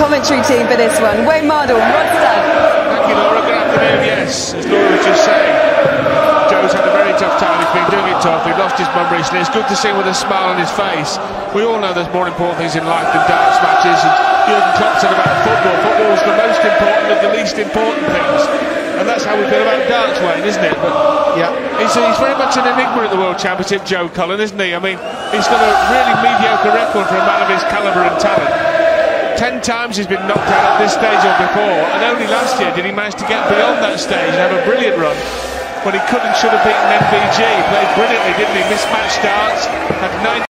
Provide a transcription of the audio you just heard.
commentary team for this one. Wayne Mardle, Rodstad. Thank you, Laura. Good afternoon. Yes, as Laura was just saying, Joe's had a very tough time. He's been doing it tough. He lost his mum recently. It's good to see him with a smile on his face. We all know there's more important things in life than darts matches. And Jurgen Klopp said about football. Football is the most important of the least important things. And that's how we feel about darts, Wayne, isn't it? But yeah, he's very much an enigma at the World Championship, Joe Cullen, isn't he? I mean, he's got a really mediocre record for a man of his calibre and talent. 10 times he's been knocked out at this stage or before, and only last year did he manage to get beyond that stage and have a brilliant run when he could and should have beaten MVG. He played brilliantly, didn't he? Mismatched darts, had 9